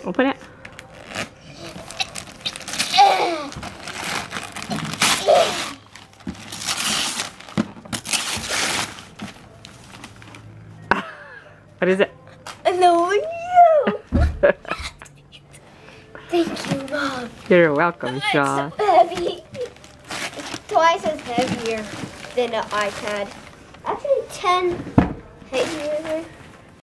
Open it. What is it? No, you. Thank you, Mom. You're welcome, Shaw. It's so heavy. It's twice as heavier than an iPad. Actually, 10 heavier.